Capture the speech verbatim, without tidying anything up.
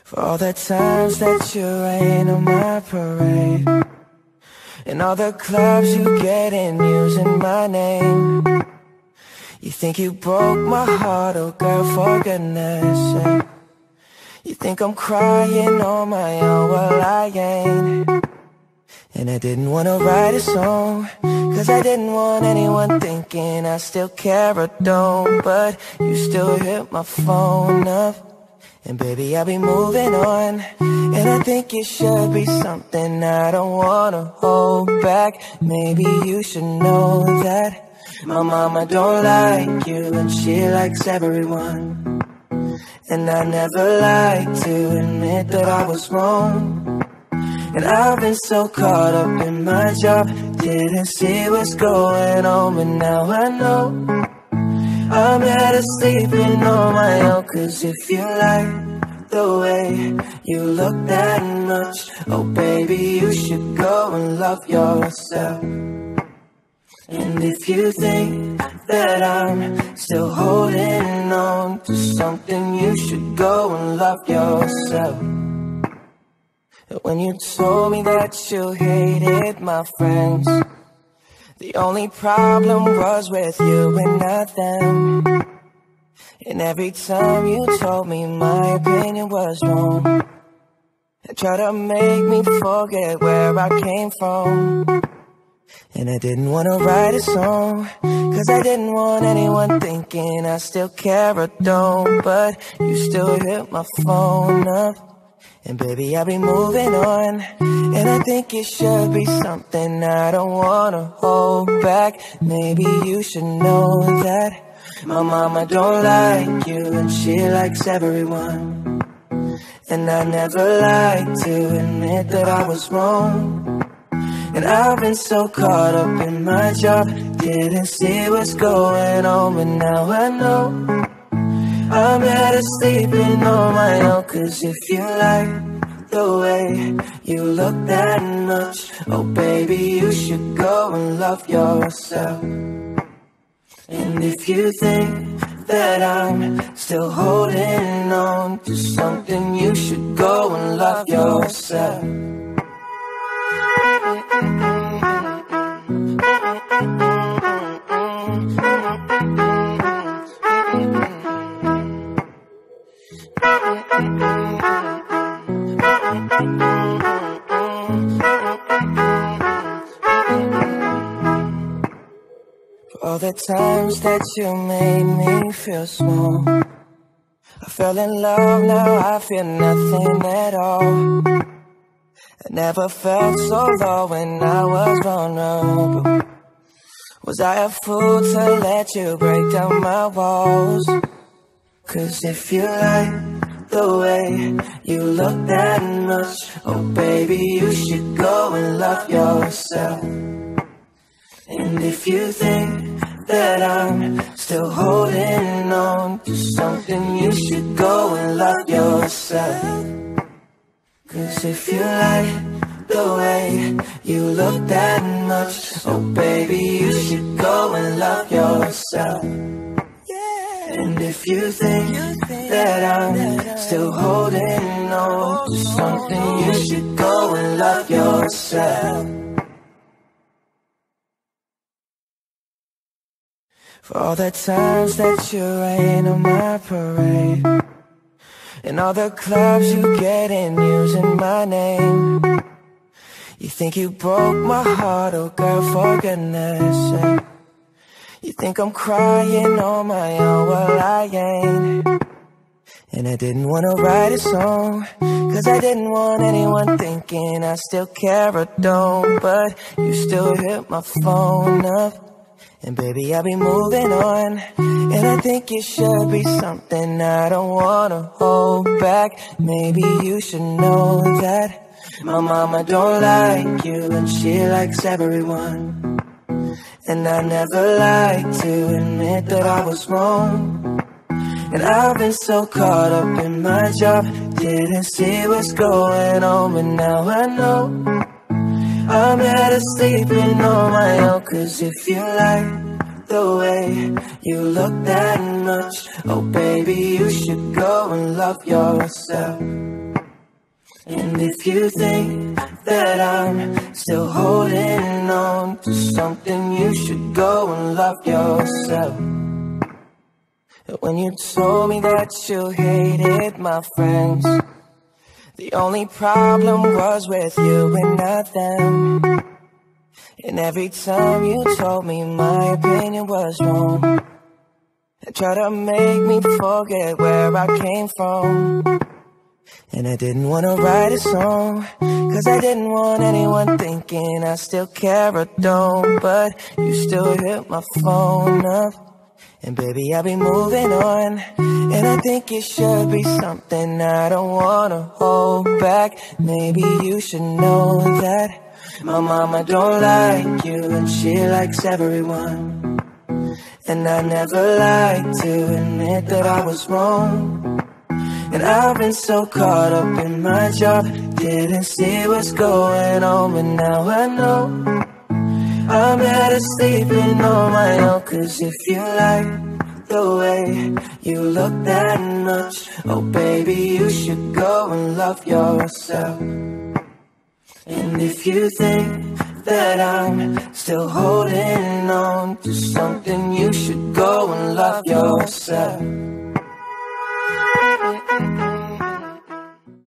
For all the times that you rain on my parade, and all the clubs you get in using my name. You think you broke my heart, oh girl, for goodness sake. You think I'm crying on my own, well I ain't. And I didn't wanna write a song, cause I didn't want anyone thinking I still care or don't. But you still hit my phone up, and baby, I'll be moving on. And I think it should be something I don't wanna hold back. Maybe you should know that my mama don't like you, and she likes everyone. And I never like to admit that I was wrong. And I've been so caught up in my job, didn't see what's going on. But now I know I'm better sleeping on my own. Cause if you like the way you look that much, oh baby, you should go and love yourself. And if you think that I'm still holding on to something, you should go and love yourself. When you told me that you hated my friends, the only problem was with you and not them. And every time you told me my opinion was wrong, you tried to make me forget where I came from. And I didn't wanna write a song, cause I didn't want anyone thinking I still care or don't. But you still hit my phone up, and baby, I'll be moving on. And I think it should be something I don't wanna hold back. Maybe you should know that my mama don't like you, and she likes everyone. And I never like to admit that I was wrong. And I've been so caught up in my job, didn't see what's going on. But now I know I'm better sleeping on my own. Cause if you like the way you look that much, oh baby, you should go and love yourself. And if you think that I'm still holding on to something, you should go and love yourself. For all the times that you made me feel small, I fell in love, now I feel nothing at all. I never felt so low when I was vulnerable. Was I a fool to let you break down my walls? Cause if you like the way you look that much, oh baby, you should go and love yourself. And if you think that I'm still holding on to something, you should go and love yourself. Cause if you like the way you look that much, oh baby, you should go and love yourself. And if you think that I'm still holding on to something, you should go and love yourself. For all the times that you rain on my parade, and all the clubs you get in using my name. You think you broke my heart, oh girl, for goodness sake. You think I'm crying on my own, well I ain't. And I didn't wanna write a song, cause I didn't want anyone thinking I still care or don't. But you still hit my phone up, and baby, I'll be moving on. And I think it should be something I don't wanna hold back. Maybe you should know that my mama don't like you, and she likes everyone. And I never like to admit that I was wrong. And I've been so caught up in my job, didn't see what's going on. But now I know I'm better sleeping on my own. Cause if you like the way you look that much, oh baby, you should go and love yourself. And if you think that I'm still holding on to something, you should go and love yourself. When you told me that you hated my friends, the only problem was with you and not them. And every time you told me my opinion was wrong, and tried to make me forget where I came from. And I didn't want to write a song, cause I didn't want anyone thinking I still care or don't. But you still hit my phone up, and baby, I'll be moving on. And I think it should be something I don't wanna hold back. Maybe you should know that my mama don't like you, and she likes everyone. And I never like to admit that I was wrong. And I've been so caught up in my job, didn't see what's going on. But now I know I'm better sleeping on my own. Cause if you like the way you look that much, oh baby, you should go and love yourself. And if you think that I'm still holding on to something, you should go and love yourself.